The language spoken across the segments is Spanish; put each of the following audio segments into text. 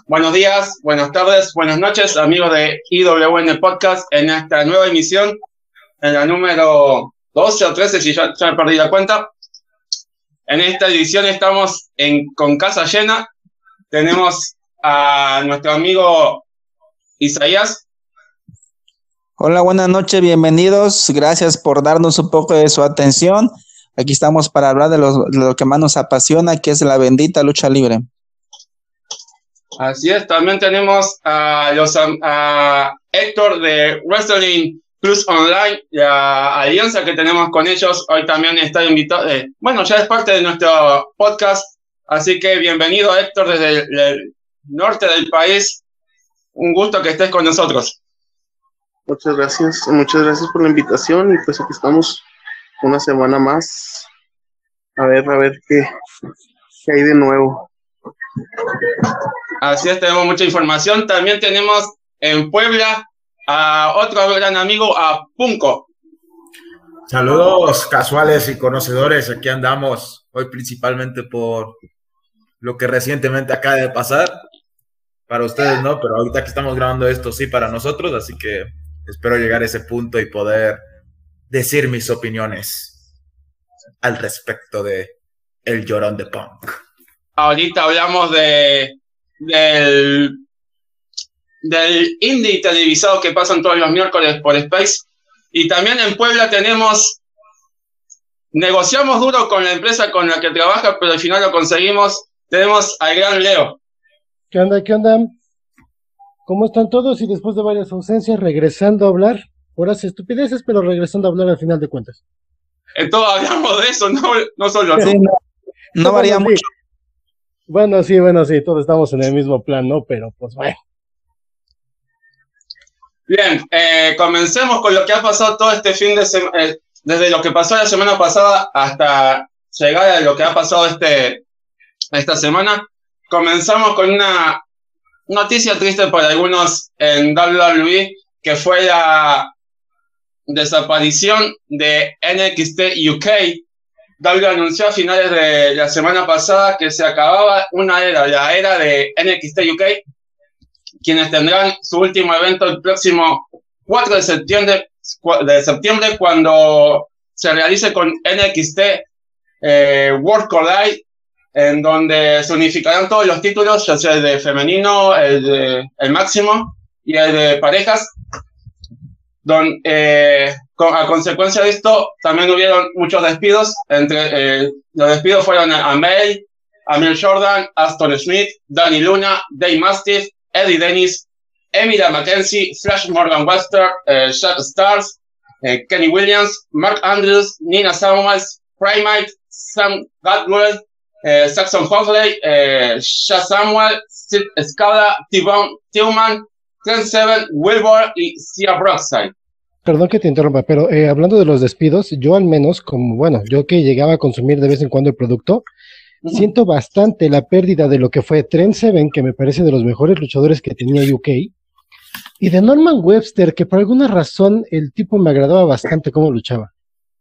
Buenos días, buenas tardes, buenas noches, amigos de IWN Podcast, en esta nueva emisión, en la número 12 o 13, si ya me perdí la cuenta. En esta edición estamos con casa llena. Tenemos a nuestro amigo Isaías. Hola, buenas noches, bienvenidos. Gracias por darnos un poco de su atención. Aquí estamos para hablar de lo que más nos apasiona, que es la bendita lucha libre. Así es, también tenemos a Héctor de Wrestling Plus Online, la alianza que tenemos con ellos. Hoy también está invitado, ya es parte de nuestro podcast, así que bienvenido Héctor desde el norte del país. Un gusto que estés con nosotros. Muchas gracias por la invitación y pues aquí estamos una semana más a ver qué hay de nuevo. Así es, tenemos mucha información. También tenemos en Puebla a otro gran amigo, a Punko. Saludos casuales y conocedores, aquí andamos hoy principalmente por lo que recientemente acaba de pasar. Para ustedes no, pero ahorita que estamos grabando esto sí para nosotros, así que espero llegar a ese punto y poder decir mis opiniones al respecto de el llorón de Punk. Ahorita hablamos del indie televisado que pasan todos los miércoles por Space. Y también en Puebla negociamos duro con la empresa con la que trabaja, pero al final lo conseguimos. Tenemos al gran Leo. ¿Qué onda? ¿Cómo están todos? Y después de varias ausencias, regresando a hablar, horas estupideces, pero regresando a hablar al final de cuentas. Todos hablamos de eso, no solo tú. No varía sí. mucho. Bueno, sí, todos estamos en el mismo plan, ¿no? Pero pues bueno. Bien, comencemos con lo que ha pasado todo este fin de semana, desde lo que pasó la semana pasada hasta llegar a lo que ha pasado esta semana. Comenzamos con una noticia triste para algunos en WWE, que fue la desaparición de NXT UK. WWE anunció a finales de la semana pasada que se acababa la era de NXT UK, quienes tendrán su último evento el próximo 4 de septiembre, cuando se realice con NXT World Collide, en donde se unificarán todos los títulos, ya sea el de femenino, el máximo y el de parejas. A consecuencia de esto, también hubieron muchos despidos. Los despidos fueron a May, Amir Jordan, Aston Smith, Danny Luna, Dave Mastiff, Eddie Dennis, Emilia Mackenzie, Flash Morgan Webster, Jack Stars, Kenny Williams, Mark Andrews, Nina Samuels, Primate, Sam Gadwell, Saxon Hoxley, Shaz Samuel, Sid Scala, T-Bone Tillman, Trent Seven, Wilbur y Sia Brockside. Perdón que te interrumpa, pero hablando de los despidos, yo al menos, yo que llegaba a consumir de vez en cuando el producto, siento bastante la pérdida de lo que fue Trent Seven, que me parece de los mejores luchadores que tenía UK, y de Norman Webster, que por alguna razón el tipo me agradaba bastante cómo luchaba.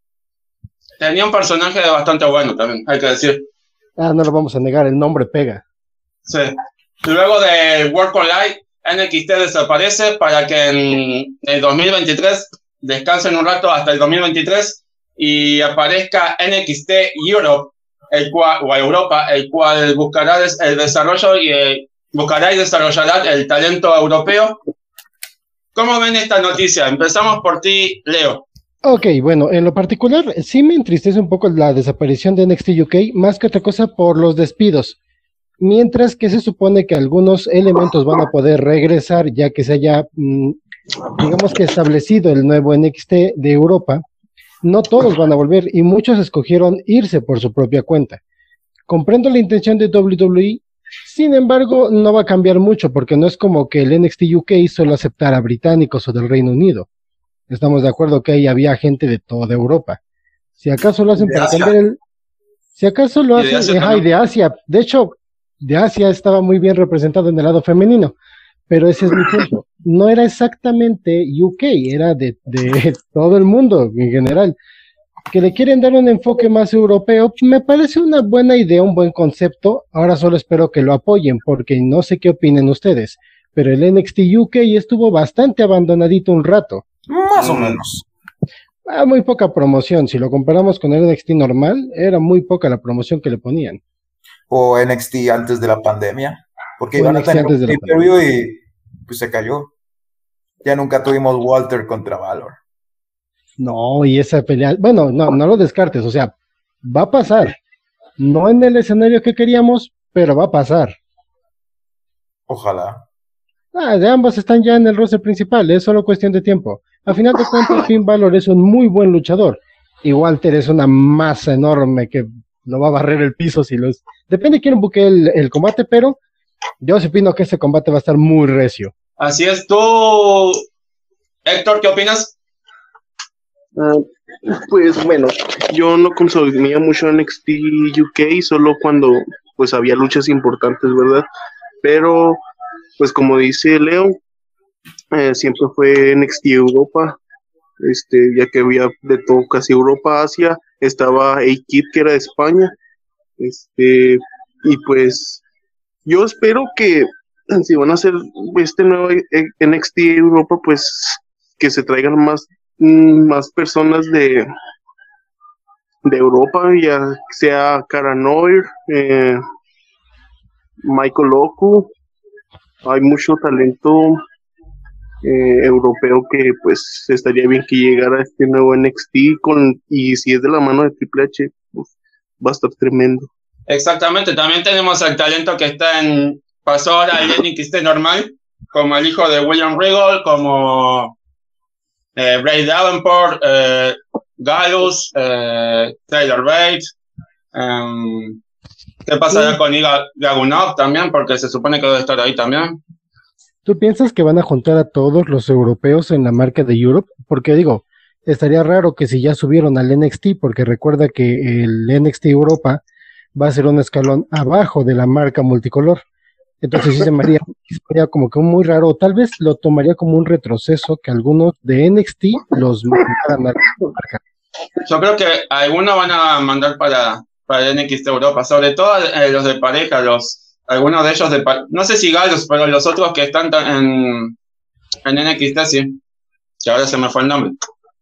Tenía un personaje bastante bueno también, hay que decir. No lo vamos a negar, el nombre pega. Sí. Luego de World Collide, NXT desaparece para que en el 2023 descansen un rato hasta el 2023 y aparezca NXT Europe, Europa, el cual buscará el desarrollo y buscará y desarrollará el talento europeo. ¿Cómo ven esta noticia? Empezamos por ti, Leo. Ok, bueno, en lo particular sí me entristece un poco la desaparición de NXT UK, más que otra cosa por los despidos, mientras que se supone que algunos elementos van a poder regresar ya que se haya, digamos que establecido el nuevo NXT de Europa. No todos van a volver y muchos escogieron irse por su propia cuenta. Comprendo la intención de WWE, sin embargo no va a cambiar mucho porque no es como que el NXT UK solo aceptara británicos o del Reino Unido. Estamos de acuerdo que ahí había gente de toda Europa. Si acaso lo hacen para cambiar si acaso lo hacen, y de Asia. De hecho, de Asia estaba muy bien representado en el lado femenino. Pero ese es mi punto. No era exactamente UK, era de todo el mundo en general. Que le quieren dar un enfoque más europeo, me parece una buena idea, un buen concepto. Ahora solo espero que lo apoyen, porque no sé qué opinen ustedes, pero el NXT UK estuvo bastante abandonadito un rato. Más o menos. Muy poca promoción, si lo comparamos con el NXT normal, era muy poca la promoción que le ponían. O NXT antes de la pandemia, porque O iban a NXT tener antes de un la pay-per-view y pues se cayó. Ya nunca tuvimos Walter contra Valor. No, y esa pelea, bueno, no lo descartes, o sea, va a pasar. No en el escenario que queríamos, pero va a pasar. Ojalá. De ambos están ya en el roster principal, es solo cuestión de tiempo. A final de cuentas, Finn Balor es un muy buen luchador. Y Walter es una masa enorme que lo va a barrer el piso si los... Depende de quién buque el combate, pero yo sí opino que ese combate va a estar muy recio. Así es. ¿Tú, Héctor, qué opinas? Pues bueno, yo no consumía mucho NXT UK, solo cuando pues había luchas importantes, ¿verdad? Pero pues como dice Leo, siempre fue NXT Europa, ya que había de todo, casi Europa, Asia, estaba A-Kid que era de España, y pues yo espero que si van a hacer este nuevo NXT Europa, pues que se traigan más personas de Europa, ya sea Cara Noir, Michael Oku. Hay mucho talento europeo que pues estaría bien que llegara a este nuevo NXT y si es de la mano de Triple H, pues, va a estar tremendo. Exactamente, también tenemos el talento que pasó ahora al NXT normal, como el hijo de William Regal, como Bray Davenport, Gallus, Taylor Bates. ¿Qué pasará con Ilya Dragunov también? Porque se supone que debe estar ahí también. ¿Tú piensas que van a juntar a todos los europeos en la marca de Europe? Porque digo, estaría raro que si ya subieron al NXT, porque recuerda que el NXT Europa va a ser un escalón abajo de la marca multicolor. Entonces sí se me haría como que muy raro, tal vez lo tomaría como un retroceso que algunos de NXT los mandaran a la marca. Yo creo que algunos van a mandar para el NXT Europa, sobre todo los de pareja, algunos de ellos no sé si Gallos, pero los otros que están en NXT, sí, que ahora se me fue el nombre.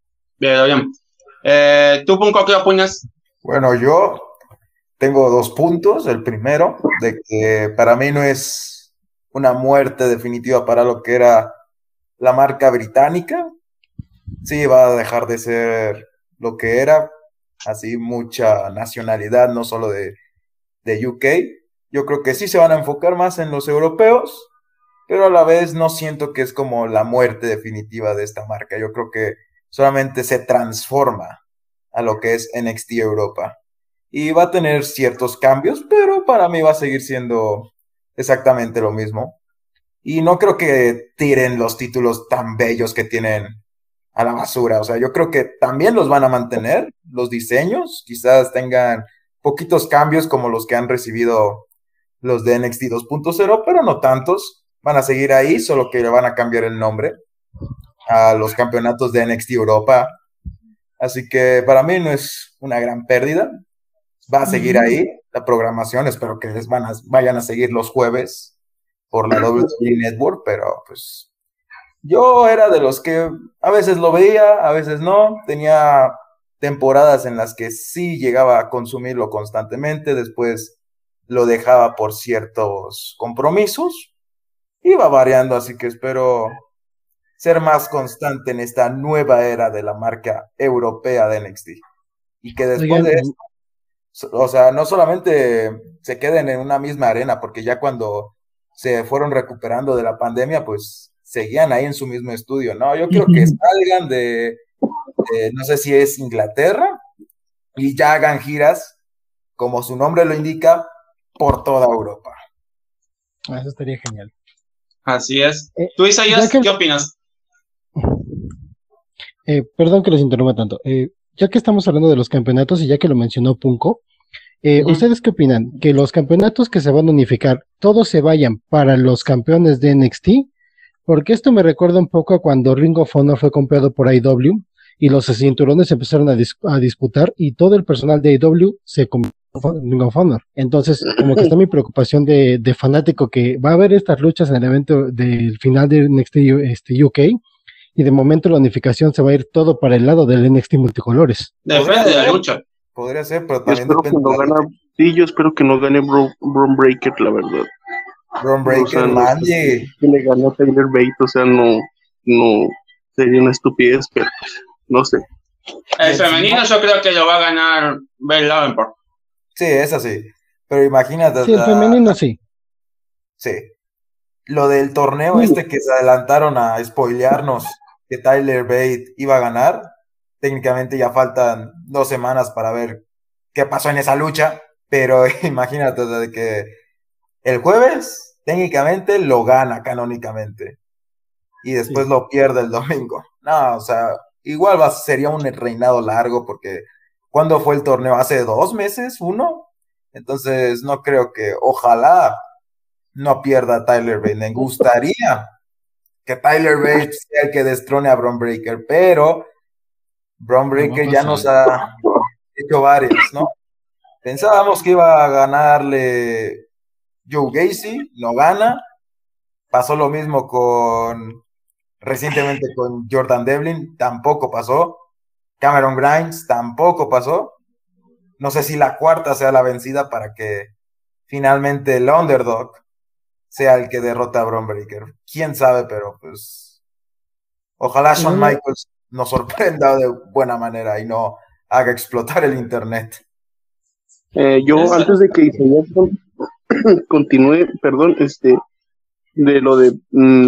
Bien. ¿Tú, Punko, qué opinas? Bueno, yo tengo 2 puntos. El primero, de que para mí no es una muerte definitiva para lo que era la marca británica. Sí, va a dejar de ser lo que era, así mucha nacionalidad, no solo de UK. Yo creo que sí se van a enfocar más en los europeos, pero a la vez no siento que es como la muerte definitiva de esta marca. Yo creo que solamente se transforma a lo que es NXT Europa. Y va a tener ciertos cambios, pero para mí va a seguir siendo exactamente lo mismo. Y no creo que tiren los títulos tan bellos que tienen a la basura. O sea, yo creo que también los van a mantener, los diseños, quizás tengan poquitos cambios como los que han recibido los de NXT 2.0, pero no tantos. Van a seguir ahí, solo que le van a cambiar el nombre a los campeonatos de NXT Europa. Así que para mí no es una gran pérdida. Va a seguir ahí la programación. Espero que vayan a seguir los jueves por la WWE Network, pero pues yo era de los que a veces lo veía, a veces no. Tenía temporadas en las que sí llegaba a consumirlo constantemente, después lo dejaba por ciertos compromisos. Iba variando, así que espero ser más constante en esta nueva era de la marca europea de NXT. Y que después de esto, o sea, no solamente se queden en una misma arena, porque ya cuando se fueron recuperando de la pandemia, pues seguían ahí en su mismo estudio. No, yo quiero que salgan no sé si es Inglaterra, y ya hagan giras, como su nombre lo indica, por toda Europa. Eso estaría genial. Así es. ¿Tú, Isaías, qué opinas? Perdón que los interrumpa tanto. Ya que estamos hablando de los campeonatos y ya que lo mencionó Punko, ¿ustedes qué opinan? ¿Que los campeonatos que se van a unificar, todos se vayan para los campeones de NXT? Porque esto me recuerda un poco a cuando Ring of Honor fue comprado por IW y los cinturones empezaron a disputar y todo el personal de AEW se convirtió en Ring of Honor. Entonces, como que está mi preocupación de fanático que va a haber estas luchas en el evento del final de NXT UK y de momento la unificación se va a ir todo para el lado del NXT multicolores. Depende de la lucha. Podría ser, pero Yo también espero que depende no de la gane, lucha. sí, yo espero que no gane Bron Breakker, la verdad. Bron Breakker, O sea, Mandy. que le gane a Tyler Bate, o sea, no sería una estupidez, pero pues, no sé. El femenino yo creo que lo va a ganar Bel Davenport. Sí, es así. Pero imagínate. Sí, el femenino sí. Sí. Lo del torneo que se adelantaron a spoilearnos que Tyler Bate iba a ganar, técnicamente ya faltan 2 semanas para ver qué pasó en esa lucha, pero imagínate de que el jueves técnicamente lo gana canónicamente y después lo pierde el domingo. No, o sea, igual sería un reinado largo porque ¿cuándo fue el torneo? ¿Hace 2 meses? ¿1? Entonces no creo que, ojalá no pierda a Tyler Bate. Me gustaría que Tyler Bate sea el que destrone a Bron Breakker, pero Bron Breakker ya nos ha hecho varias, ¿no? Pensábamos que iba a ganarle Joe Gacy, no gana. Pasó lo mismo recientemente con Jordan Devlin, tampoco pasó. Cameron Grimes tampoco pasó. No sé si la cuarta sea la vencida para que finalmente el underdog sea el que derrota a Bron Breakker. Quién sabe, pero pues ojalá Shawn Michaels nos sorprenda de buena manera y no haga explotar el internet. Yo antes de que Isaías continúe, perdón, de lo de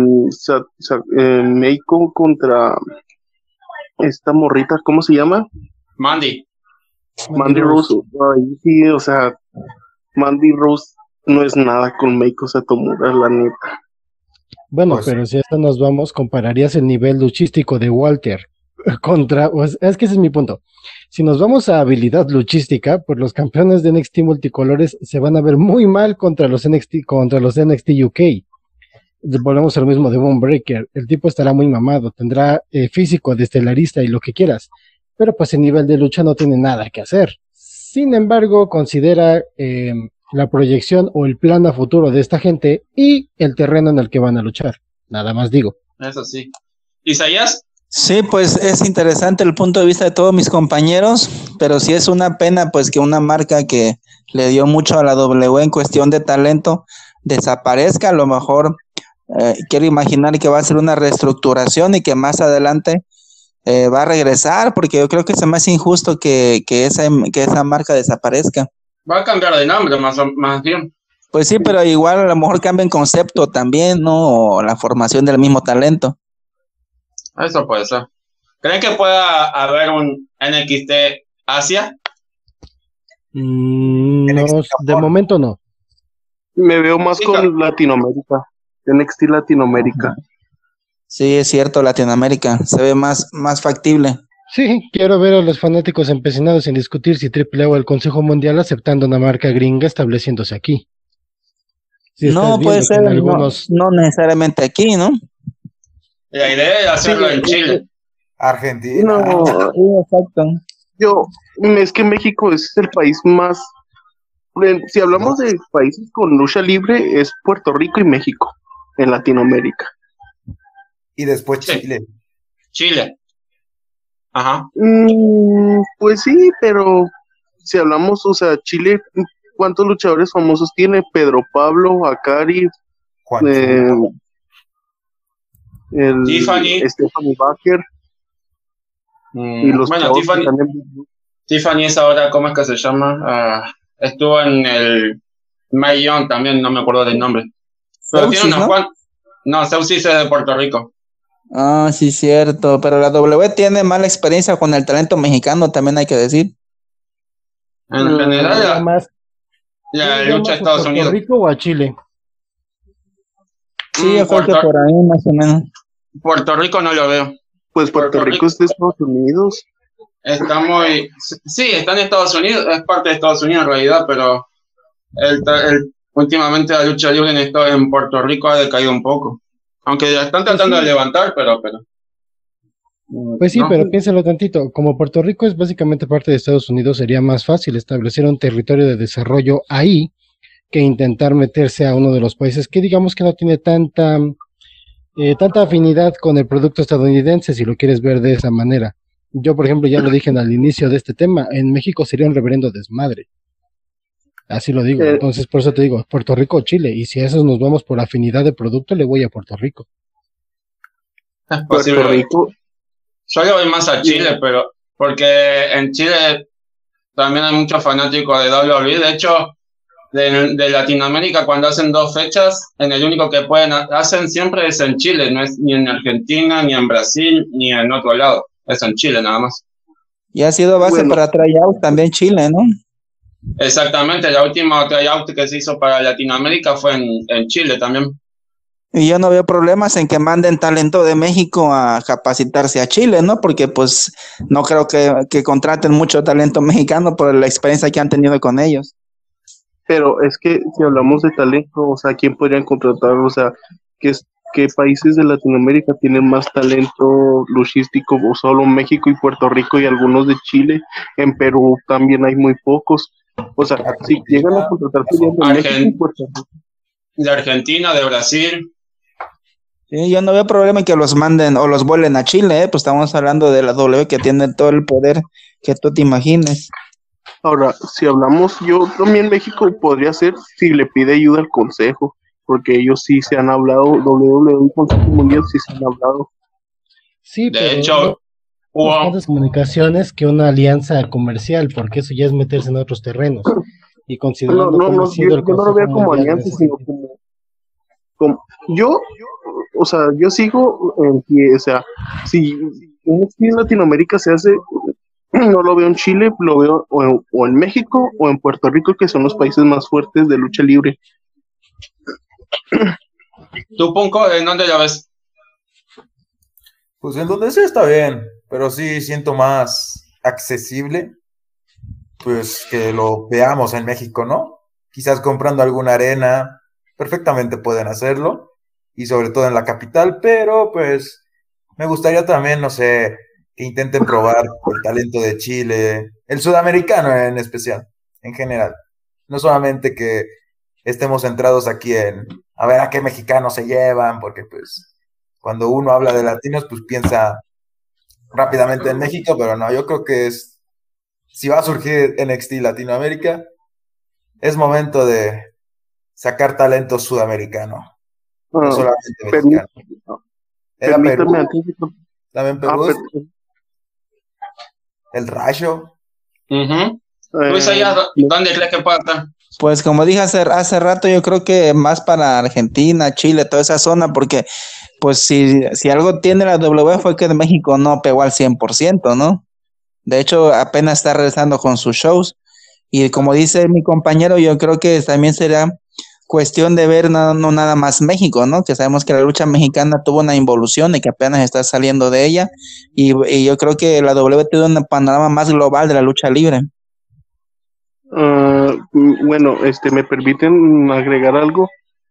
Meiko contra esta morrita, ¿cómo se llama? Mandy Rose. Ahí sí, o sea, Mandy Rose no es nada con Meiko Satomura, la neta. Bueno, Pues, pero si a esto nos vamos, compararías el nivel luchístico de Walter contra, pues, es que ese es mi punto. Si nos vamos a habilidad luchística, pues los campeones de NXT multicolores se van a ver muy mal contra los NXT UK. Volvemos a lo mismo de Bron Breakker. El tipo estará muy mamado, tendrá físico de estelarista y lo que quieras, pero pues en nivel de lucha no tiene nada que hacer. Sin embargo, considera la proyección o el plan a futuro de esta gente y el terreno en el que van a luchar. Nada más digo. Eso sí. ¿Isaías? Sí, pues es interesante el punto de vista de todos mis compañeros, pero sí es una pena pues que una marca que le dio mucho a la W en cuestión de talento desaparezca. A lo mejor quiero imaginar que va a ser una reestructuración y que más adelante va a regresar, porque yo creo que es más injusto que esa marca desaparezca. Va a cambiar de nombre más bien. Pues sí, pero igual a lo mejor cambia en concepto también, ¿no? O la formación del mismo talento. Eso puede ser. ¿Creen que pueda haber un NXT Asia? No, de momento no. Me veo más con Latinoamérica, NXT Latinoamérica. Sí, es cierto, Latinoamérica se ve más factible. Sí, quiero ver a los fanáticos empecinados en discutir si AAA o el Consejo Mundial aceptando una marca gringa estableciéndose aquí. Si no puede ser, no necesariamente aquí, ¿no? La idea es hacerlo en Chile. Argentina. No, sí, exacto. Es que México es el país más... Si hablamos de países con lucha libre, es Puerto Rico y México, en Latinoamérica. Y después Chile. Chile. Ajá. Pues sí, pero si hablamos, o sea, Chile, ¿cuántos luchadores famosos tiene? Pedro Pablo, Akari, Tiffany. Stephanie Baker. Y los bueno, Tiffany es ahora, ¿cómo es que se llama? Estuvo en el Mayón también, no me acuerdo del nombre. Pero Saucis, tiene unos No, Saucis es de Puerto Rico. Ah, sí, cierto. Pero la W tiene mala experiencia con el talento mexicano, también hay que decir. En general, la lucha de Estados Unidos. ¿A Puerto Rico o a Chile? Sí, yo creo que por ahí más o menos. Puerto Rico no lo veo. Pues Puerto Rico es de Estados Unidos. Está muy... Sí, está en Estados Unidos, es parte de Estados Unidos en realidad, pero últimamente la lucha libre en Puerto Rico ha decaído un poco. Aunque ya están tratando de levantar, pero... Pues sí, ¿no? pero piénsalo tantito, como Puerto Rico es básicamente parte de Estados Unidos, sería más fácil establecer un territorio de desarrollo ahí que intentar meterse a uno de los países que digamos que no tiene tanta afinidad con el producto estadounidense, si lo quieres ver de esa manera. Yo, por ejemplo, ya lo dije al inicio de este tema, en México sería un reverendo desmadre. Así lo digo. Eh, Entonces, por eso te digo, Puerto Rico o Chile. Y si a esos nos vamos por afinidad de producto, le voy a Puerto Rico. Es Puerto posible. Rico, Yo le voy más a Chile, pero porque en Chile también hay muchos fanáticos de WWE. De hecho, de Latinoamérica, cuando hacen 2 fechas, en el único que hacen siempre es en Chile, no es ni en Argentina, ni en Brasil, ni en otro lado. Es en Chile nada más. Y ha sido base bueno, para tryout también Chile, ¿no? Exactamente, la última tryout que se hizo para Latinoamérica fue en Chile también. Y yo no veo problemas en que manden talento de México a capacitarse a Chile, ¿no? Porque pues no creo que contraten mucho talento mexicano por la experiencia que han tenido con ellos. pero es que si hablamos de talento, o sea, ¿quién podrían contratar? O sea, ¿qué países de Latinoamérica tienen más talento luchístico? O solo México y Puerto Rico y algunos de Chile. En Perú también hay muy pocos. O sea, si llegan a contratar, serían de México y Puerto Rico. De Argentina, de Brasil. Sí, yo no veo problema en que los manden o los vuelen a Chile, ¿eh? Pues estamos hablando de la W que tiene todo el poder que tú te imagines. Ahora, si hablamos, yo también México podría ser si le pide ayuda al Consejo, porque ellos sí se han hablado, WWE y Consejo Mundial sí se han hablado. Sí, De pero hecho, no hubo, tantas comunicaciones que una alianza comercial, porque eso ya es meterse en otros terrenos. Y No, considerando no, cómo ha no, sido el yo no lo Consejo veo como Mundial en alianza, ese sino sentido. como yo, o sea, yo sigo en pie, o sea, si NXT en Latinoamérica se hace, no lo veo en Chile, lo veo o en México o en Puerto Rico, que son los países más fuertes de lucha libre. ¿tú, Punco, en dónde la ves? Pues en donde sea está bien, pero sí siento más accesible, pues que lo veamos en México, ¿no? Quizás comprando alguna arena, perfectamente pueden hacerlo, y sobre todo en la capital, pero pues me gustaría también, no sé, que intenten probar el talento de Chile, el sudamericano en especial, en general. No solamente que estemos centrados aquí en a ver a qué mexicanos se llevan, porque pues cuando uno habla de latinos, pues piensa rápidamente en México, pero no, yo creo que si va a surgir NXT Latinoamérica, es momento de sacar talento sudamericano, no Ah, solamente permí- mexicano. Era permítame Perú, antes de... también Perú, el Rayo. Luis, allá, ¿dónde crees que pueda estar? Pues como dije hace rato, yo creo que más para Argentina, Chile, toda esa zona, porque pues si algo tiene la W fue que de México no pegó al 100%, ¿no? De hecho, apenas está regresando con sus shows. Y como dice mi compañero, yo creo que también será cuestión de ver no nada más México, ¿no? Que sabemos que la lucha mexicana tuvo una involución y que apenas está saliendo de ella. Y yo creo que la W tiene un panorama más global de la lucha libre. Bueno, ¿me permiten agregar algo?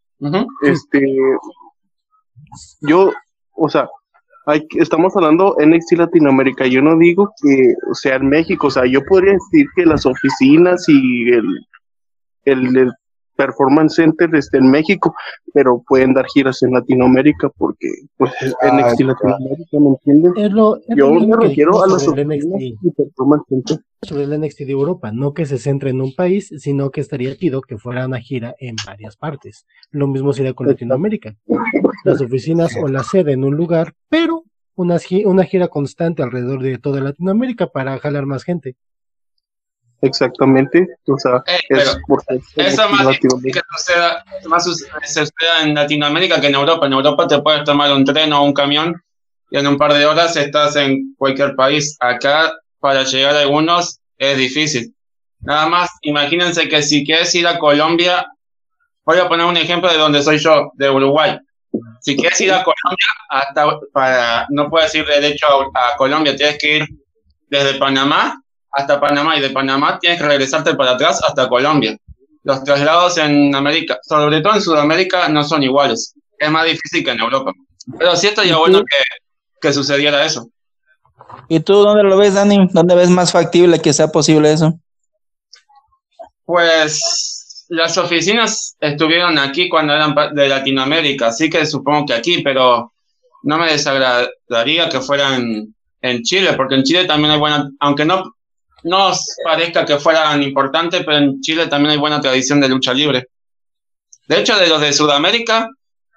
Yo, o sea, estamos hablando NXT Latinoamérica. Yo no digo que sea en México, o sea, yo podría decir que las oficinas y el Performance Center esté en México, pero pueden dar giras en Latinoamérica porque, pues, es NXT Latinoamérica, ¿me entiendes? Es lo Yo mismo me que refiero dijimos a las sobre el oficinas NXT. y Performance Center. Sobre el NXT de Europa, no que se centre en un país, sino que estaría chido que fuera una gira en varias partes. Lo mismo sería con Latinoamérica. Las oficinas o la sede en un lugar, pero una gira constante alrededor de toda Latinoamérica para jalar más gente. Exactamente, o sea, pero porque eso es más difícil que suceda en Latinoamérica que en Europa. En Europa te puedes tomar un tren o un camión y en un par de horas estás en cualquier país. Acá, para llegar a algunos, es difícil. Nada más, imagínense que si quieres ir a Colombia, voy a poner un ejemplo de donde soy yo, de Uruguay. Si quieres ir a Colombia, no puedes ir derecho a Colombia, tienes que ir desde Panamá hasta Panamá y de Panamá tienes que regresarte para atrás hasta Colombia. Los traslados en América, sobre todo en Sudamérica, no son iguales. Es más difícil que en Europa. Pero sí estaría bueno que sucediera eso. ¿Y tú dónde lo ves, Dani? ¿Dónde ves más factible que sea posible eso? Pues las oficinas estuvieron aquí cuando eran de Latinoamérica, así que supongo que aquí, pero no me desagradaría que fueran en Chile, porque en Chile también hay buena, aunque no os parezca que fueran importantes, pero en Chile también hay buena tradición de lucha libre. De hecho, de los de Sudamérica,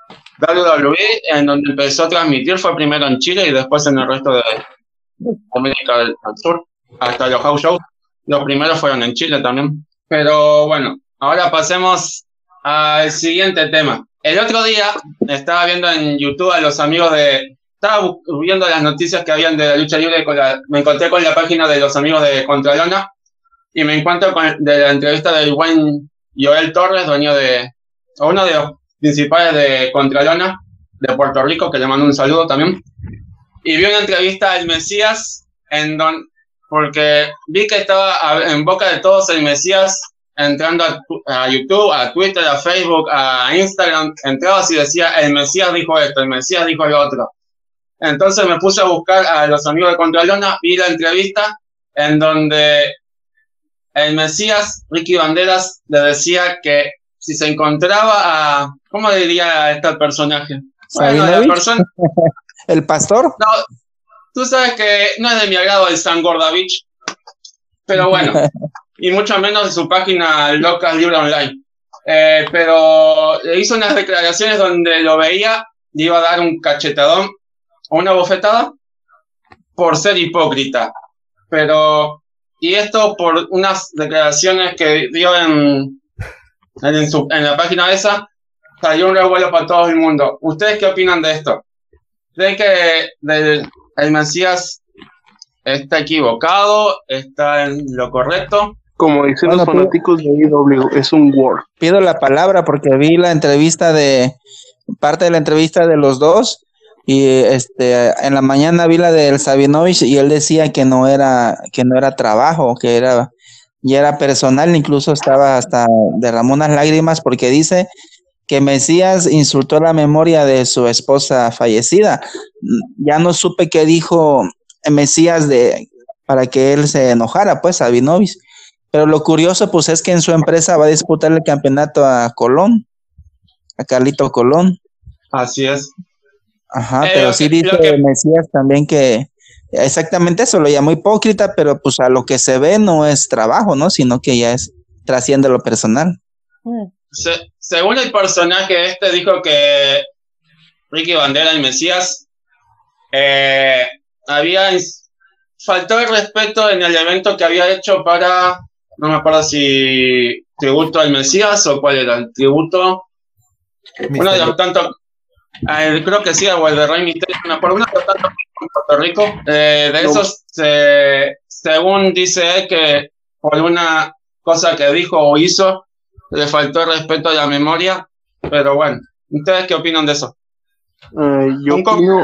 WWE, en donde empezó a transmitir, fue primero en Chile y después en el resto de América del Sur, hasta los house shows. Los primeros fueron en Chile también. Pero bueno, ahora pasemos al siguiente tema. El otro día estaba viendo en YouTube a los amigos estaba viendo las noticias que habían de la lucha libre, me encontré con la página de los amigos de Contralona y me encuentro de la entrevista del buen Joel Torres, uno de los principales de Contralona de Puerto Rico, que le mando un saludo también. Y vi una entrevista al Mesías porque vi que estaba en boca de todos el Mesías, entrando a YouTube, a Twitter, a Facebook, a Instagram, entrabas y decía, el Mesías dijo esto, el Mesías dijo lo otro. Entonces me puse a buscar a los amigos de Contralona, vi la entrevista en donde el Mesías, Ricky Banderas, le decía que si se encontraba a... ¿Cómo diría a este personaje? Bueno, la persona... ¿El pastor? No, tú sabes que no es de mi agrado el San Gordavich, pero bueno, y mucho menos de su página Locas Libre Online. Pero le hizo unas declaraciones donde lo veía, le iba a dar un cachetadón o una bofetada por ser hipócrita. Y esto por unas declaraciones que dio en la página esa, salió un revuelo para todo el mundo. ¿Ustedes qué opinan de esto? ¿Creen que el Mesías está equivocado? ¿Está en lo correcto? Como dicen los fanáticos de AEW, es un war. Pido la palabra porque vi la entrevista parte de la entrevista de los dos y en la mañana vi la del Sabinovich y él decía que no era trabajo, que ya era personal, incluso estaba hasta derramó unas lágrimas porque dice que Mesías insultó la memoria de su esposa fallecida. Ya no supe qué dijo Mesías para que él se enojara, pues, Sabinovich. Pero lo curioso, pues, es que en su empresa va a disputar el campeonato a Colón, a Carlito Colón. Así es. Ajá, pero sí dice Mesías también que exactamente eso, lo llamó hipócrita, pero pues a lo que se ve no es trabajo, ¿no? Sino que ya trasciende lo personal. Según el personaje dijo que Ricky Bandera y Mesías faltó el respeto en el evento que había hecho no me acuerdo si tributo al Mesías o cuál era el tributo, uno de los tantos, creo que sí, o el de Rey Mysterio, no me acuerdo, uno de los tantos en Puerto Rico, esos, según dice él, que por una cosa que dijo o hizo, le faltó el respeto a la memoria, pero bueno, ¿ustedes qué opinan de eso? Yo opino...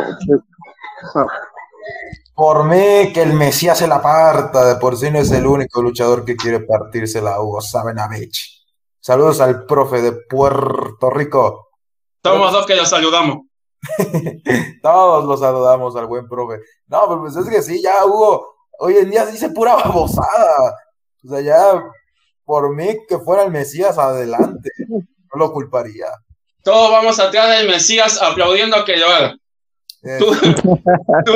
Por mí, que el Mesías se la parta, de por sí no es el único luchador que quiere partirse la Hugo Sabinovich. Saludos al profe de Puerto Rico. Somos dos que lo saludamos. Todos lo saludamos al buen profe. No, pero pues es que sí, ya Hugo, hoy en día dice pura babosada. O sea, ya... Por mí, que fuera el Mesías, adelante. No lo culparía. Todos vamos atrás del Mesías aplaudiendo que lo haga. ¿Tú,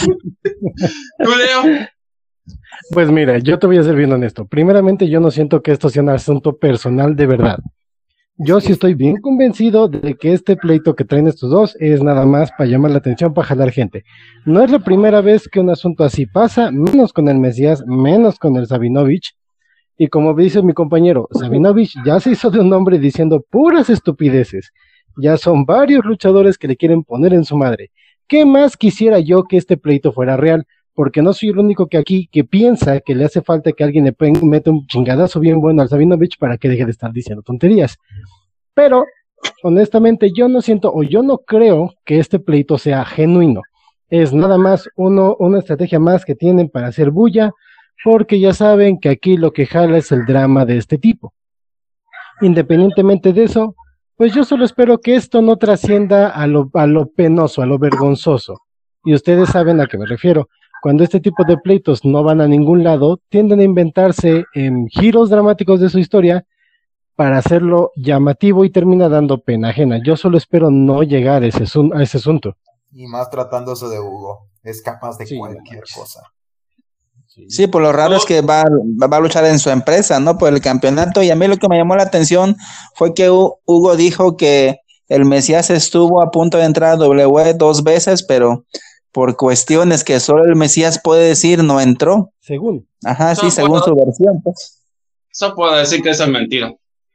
Leo? Pues mira, yo te voy a ser bien honesto. Primeramente, yo no siento que esto sea un asunto personal de verdad. Yo sí estoy bien convencido de que este pleito que traen estos dos es nada más para llamar la atención, para jalar gente. No es la primera vez que un asunto así pasa, menos con el Mesías, menos con el Sabinovich. Y como dice mi compañero, Sabinovich ya se hizo de un nombre diciendo puras estupideces. Ya son varios luchadores que le quieren poner en su madre. ¿Qué más quisiera yo que este pleito fuera real? Porque no soy el único que aquí que piensa que le hace falta que alguien le meta un chingadazo bien bueno al Sabinovich para que deje de estar diciendo tonterías. Pero, honestamente, yo no siento o yo no creo que este pleito sea genuino. Es nada más una estrategia más que tienen para hacer bulla, porque ya saben que aquí lo que jala es el drama de este tipo. Independientemente de eso, pues yo solo espero que esto no trascienda a lo penoso, a lo vergonzoso. Y ustedes saben a qué me refiero. cuando este tipo de pleitos no van a ningún lado, tienden a inventarse giros dramáticos de su historia para hacerlo llamativo y termina dando pena ajena. Yo solo espero no llegar a ese asunto. Y más tratándose de Hugo, es capaz de Sí, cualquier cosa. Sí, por lo raro es que va a luchar en su empresa, ¿no? Por el campeonato. Y a mí lo que me llamó la atención fue que Hugo dijo que el Mesías estuvo a punto de entrar a WWE 2 veces, pero por cuestiones que solo el Mesías puede decir, no entró. Según. Ajá, sí, según su versión, pues. Eso puedo decir que eso es mentira.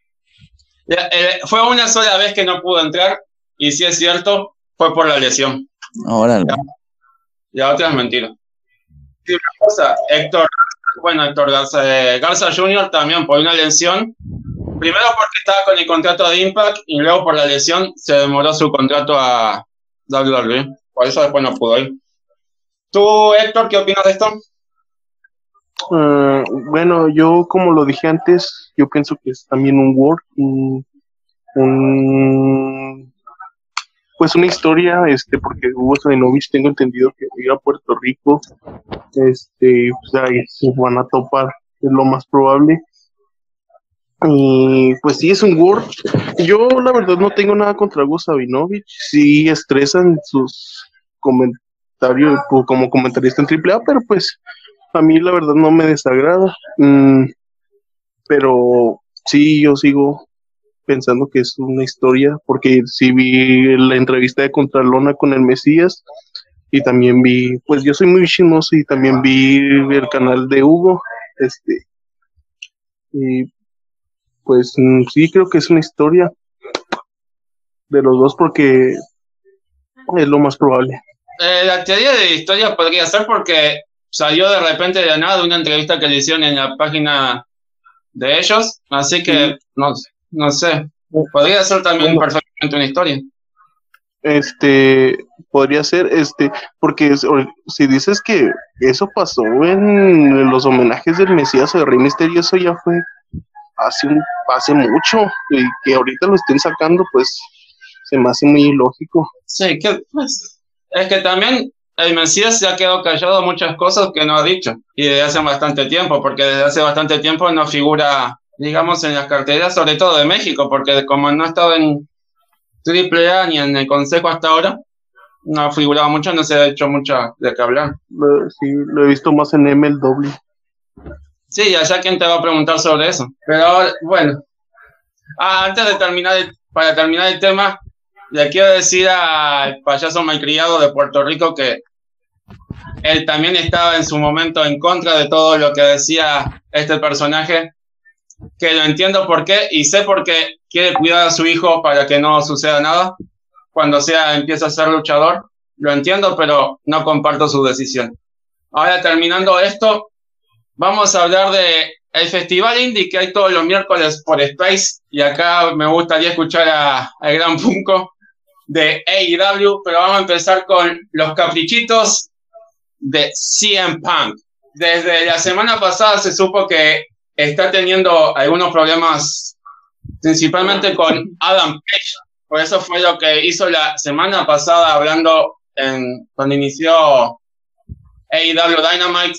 Fue una sola vez que no pudo entrar, y si es cierto, fue por la lesión. Órale. Y la otra es mentira. Y una cosa, Héctor Garza Jr. también por una lesión, primero porque estaba con el contrato de Impact y luego por la lesión se demoró su contrato a WWE, por eso después no pudo ir. ¿Tú, Héctor, qué opinas de esto? Bueno, yo como lo dije antes, yo pienso que es también un work, pues una historia, porque Hugo Sabinovich tengo entendido que iba a Puerto Rico, pues ahí se van a topar, es lo más probable. Y pues sí, es un Word. Yo la verdad no tengo nada contra Hugo Sabinovich, sí estresan sus comentarios como comentarista en AAA, pero pues a mí la verdad no me desagrada. Pero sí, yo sigo pensando que es una historia, porque sí vi la entrevista de Contralona con el Mesías, y también vi, pues yo soy muy chismoso y también vi el canal de Hugo, y pues sí creo que es una historia de los dos, porque es lo más probable. La teoría de historia podría ser porque salió de repente de la nada de una entrevista que le hicieron en la página de ellos, así que no sé, podría ser también perfectamente una historia. Podría ser, porque si dices que eso pasó en los homenajes del Mesías o de Rey Misterio, eso ya fue hace mucho, y que ahorita lo estén sacando, pues se me hace muy ilógico. Sí, pues, es que también el Mesías se ha quedado callado muchas cosas que no ha dicho, y desde hace bastante tiempo, porque desde hace bastante tiempo no figura, digamos, en las carteleras, sobre todo de México, porque como no ha estado en AAA ni en el Consejo hasta ahora, no ha figurado mucho, no se ha hecho mucho de qué hablar. Sí, lo he visto más en MLW. Sí, allá quién te va a preguntar sobre eso. Pero bueno, antes de para terminar el tema, le quiero decir al payaso malcriado de Puerto Rico que él también estaba en su momento en contra de todo lo que decía este personaje, que lo entiendo por qué, y sé por qué quiere cuidar a su hijo para que no suceda nada cuando empieza a ser luchador. Lo entiendo, pero no comparto su decisión. Ahora, terminando esto, vamos a hablar de el festival indie que hay todos los miércoles por Space, y acá me gustaría escuchar al gran Punko de AEW, pero vamos a empezar con los caprichitos de CM Punk. Desde la semana pasada se supo que está teniendo algunos problemas, principalmente con Adam Page. Por eso fue lo que hizo la semana pasada, hablando cuando inició AEW Dynamite.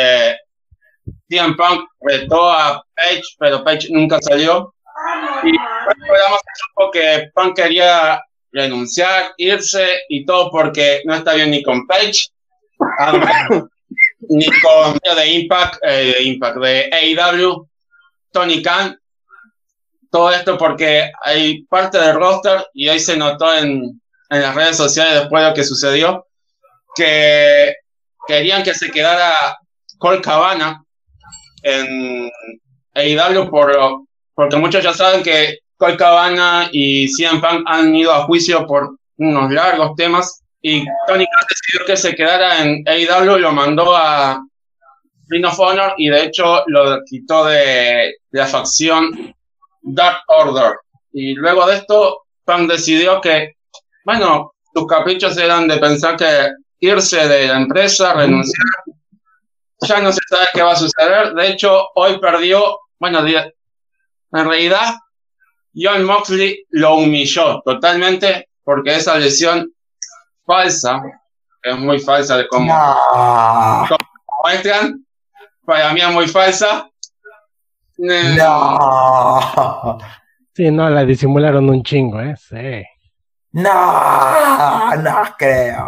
CM Punk retó a Page, pero Page nunca salió. Y luego se supo que Punk quería renunciar, irse y todo, porque no está bien ni con Page, ni con de AEW, Tony Khan. Todo esto porque hay parte del roster, y ahí se notó en las redes sociales después de lo que sucedió, que querían que se quedara Colt Cabana en AEW porque muchos ya saben que Colt Cabana y CM Punk han ido a juicio por unos largos temas, y Tony Khan decidió que se quedara en AEW, lo mandó a Ring of Honor, y de hecho lo quitó de la facción Dark Order. Y luego de esto, Punk decidió que, bueno, sus caprichos eran de pensar que irse de la empresa, renunciar. Ya no se sabe qué va a suceder. De hecho, hoy perdió, bueno, en realidad, Jon Moxley lo humilló totalmente, porque esa lesión falsa es muy falsa de cómo No. muestran. Para mí es muy falsa. No. Sí, no, la disimularon un chingo, sí. No, no creo.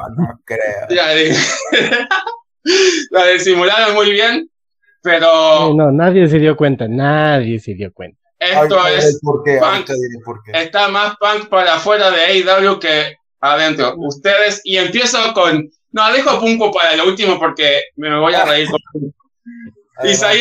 La disimularon muy bien, pero Sí, no, nadie se dio cuenta. esto Ahorita diré es por qué, punk. ahorita diré por qué. Está más punk para afuera de AEW que adentro. Ustedes, y empiezo con. No, dejo a Punko para lo último porque me voy a reír con Isaías.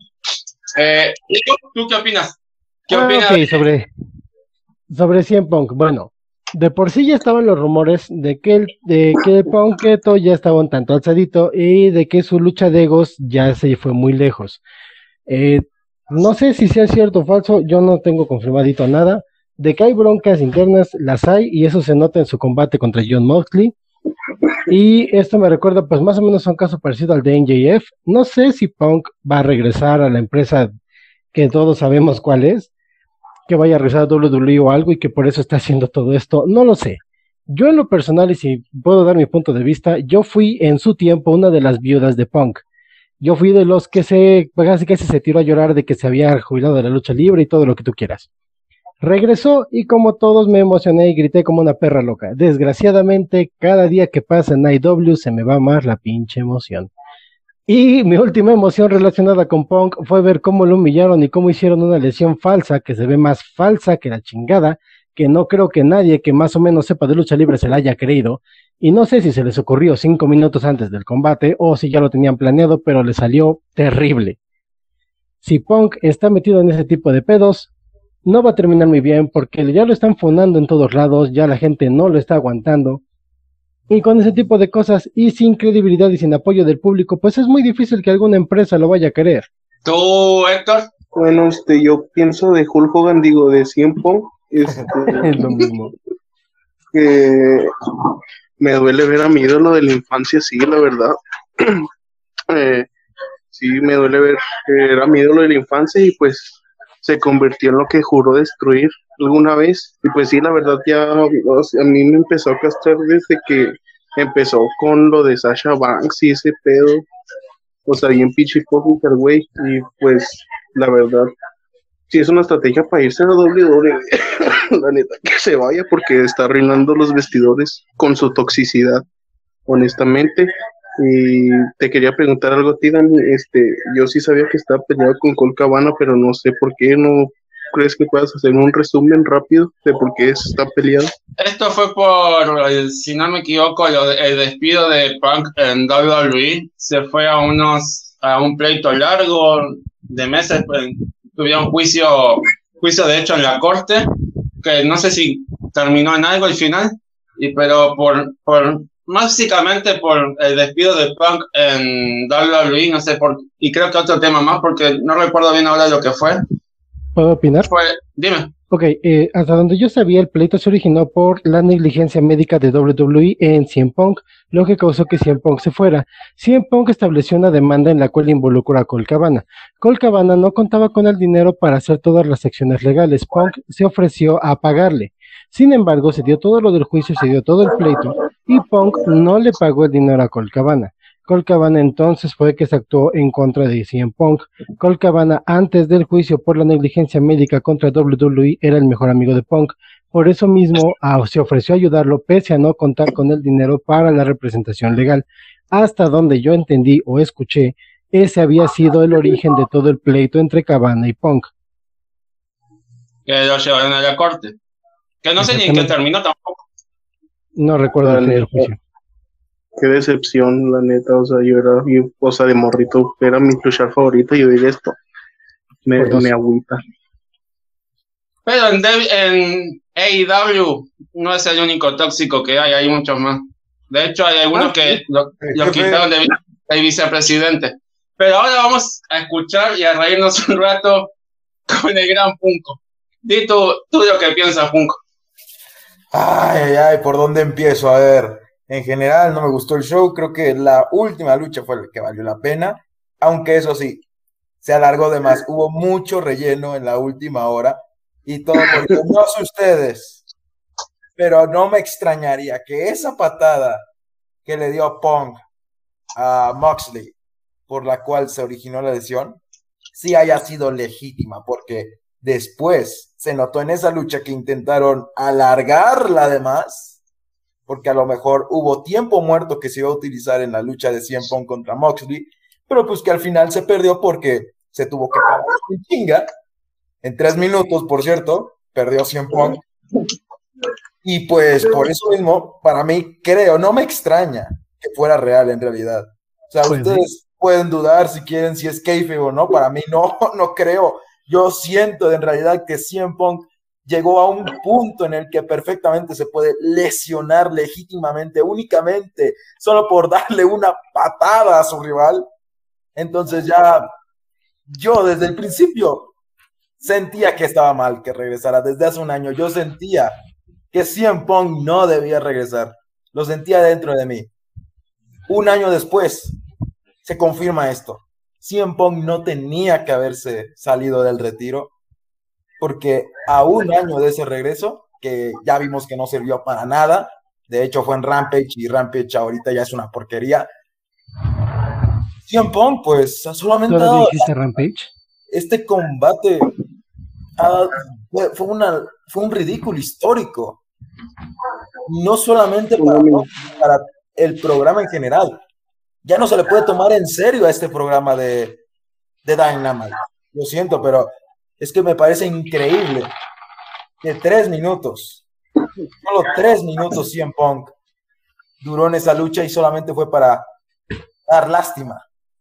¿Tú qué opinas? ¿Qué opinas? Ok, sobre CM Punk. Bueno, de por sí ya estaban los rumores de que el Punketo ya estaba un tanto alzadito y de que su lucha de egos ya se fue muy lejos. No sé si sea cierto o falso, yo no tengo confirmadito nada. De que hay broncas internas, las hay, y eso se nota en su combate contra Jon Moxley. Y esto me recuerda, pues más o menos a un caso parecido al de NJF. No sé si Punk va a regresar a la empresa que todos sabemos cuál es, que vaya a regresar a WWE o algo y que por eso está haciendo todo esto. No lo sé. Yo en lo personal, y si puedo dar mi punto de vista, yo fui en su tiempo una de las viudas de Punk. Yo fui de los que casi se tiró a llorar de que se había jubilado de la lucha libre y todo lo que tú quieras. Regresó y como todos me emocioné y grité como una perra loca. Desgraciadamente, cada día que pasa en IW se me va más la pinche emoción. Y mi última emoción relacionada con Punk fue ver cómo lo humillaron y cómo hicieron una lesión falsa que se ve más falsa que la chingada, que no creo que nadie que más o menos sepa de lucha libre se la haya creído. Y no sé si se les ocurrió 5 minutos antes del combate o si ya lo tenían planeado, pero le salió terrible. Si Punk está metido en ese tipo de pedos, no va a terminar muy bien porque ya lo están funando en todos lados, ya la gente no lo está aguantando. Y con ese tipo de cosas y sin credibilidad y sin apoyo del público, pues es muy difícil que alguna empresa lo vaya a querer. ¿Tú, Héctor? Bueno, yo pienso de Hulk Hogan, digo, de CM Punk, Es lo mismo. que me duele ver a mi ídolo de la infancia, sí, la verdad. Sí, me duele ver que era mi ídolo de la infancia y pues se convirtió en lo que juró destruir alguna vez. Y pues sí, la verdad ya a mí me empezó a castrar desde que empezó con lo de Sasha Banks y ese pedo. O sea, bien pinche hipócrita el güey. Y pues la verdad, sí es una estrategia para irse a la WWE. La neta, que se vaya porque está arruinando los vestidores con su toxicidad, honestamente. Y te quería preguntar algo a ti, Dani. Yo sí sabía que estaba peleado con Colt Cabana, pero no sé por qué. ¿No crees que puedas hacer un resumen rápido de por qué está peleado? Esto fue por, si no me equivoco, el despido de Punk en WWE. Se fue a un pleito largo de meses. Tuvieron juicio de hecho en la corte, que no sé si terminó en algo al final, pero básicamente por el despido de Punk en WWE, no sé y creo que otro tema más, porque no recuerdo bien ahora lo que fue. ¿Puedo opinar? Dime. Ok, hasta donde yo sabía, el pleito se originó por la negligencia médica de WWE en CM Punk, lo que causó que CM Punk se fuera. CM Punk estableció una demanda en la cual involucró a Colt Cabana. Colt Cabana no contaba con el dinero para hacer todas las secciones legales. Punk se ofreció a pagarle. Sin embargo, se dio todo lo del juicio, se dio todo el pleito, y Punk no le pagó el dinero a Colt Cabana. Colt Cabana entonces fue que se actuó en contra de CM Punk. Colt Cabana, antes del juicio por la negligencia médica contra WWE, era el mejor amigo de Punk. Por eso mismo se ofreció a ayudarlo pese a no contar con el dinero para la representación legal. Hasta donde yo entendí o escuché, ese había sido el origen de todo el pleito entre Cabana y Punk. Que lo llevaron a la corte. Que no sé ni en qué terminó tampoco. No recuerdo el fin del juicio. Qué decepción, la neta. O sea, de morrito, era mi luchar favorito y oír esto me agüita. Pero en AEW no es el único tóxico que hay muchos más. De hecho, hay algunos que lo quitaron del vicepresidente. Pero ahora vamos a escuchar y a reírnos un rato con el gran Punko. Di tú lo que piensas, Punko. Ay, ¿por dónde empiezo? A ver, en general no me gustó el show, creo que la última lucha fue la que valió la pena, aunque eso sí, se alargó de más, hubo mucho relleno en la última hora, y todo porque no sé ustedes, pero no me extrañaría que esa patada que le dio Punk a Moxley, por la cual se originó la lesión, sí haya sido legítima, porque después se notó en esa lucha que intentaron alargarla de más, porque a lo mejor hubo tiempo muerto que se iba a utilizar en la lucha de CM Punk contra Moxley, pero pues que al final se perdió porque se tuvo que acabar en chinga, en 3 minutos, por cierto, perdió CM Punk, y pues por eso mismo, para mí, creo, no me extraña que fuera real en realidad. O sea, Pues ustedes pueden dudar si quieren si es kayfabe o no, para mí no creo. Yo siento en realidad que CM Punk llegó a un punto en el que perfectamente se puede lesionar legítimamente, únicamente, solo por darle una patada a su rival. Entonces ya, yo desde el principio sentía que estaba mal que regresara. Desde hace un año yo sentía que CM Punk no debía regresar. Lo sentía dentro de mí. Un año después se confirma esto. CM Punk no tenía que haberse salido del retiro, porque a un año de ese regreso, que ya vimos que no sirvió para nada, de hecho fue en Rampage, y Rampage ahorita ya es una porquería, CM Punk pues solamente ha dado existe Rampage? este combate, fue un ridículo histórico, no solamente para el programa en general. Ya no se le puede tomar en serio a este programa de Dynamite. Lo siento, pero es que me parece increíble que 3 minutos, solo 3 minutos CM Punk duró en esa lucha y solamente fue para dar lástima.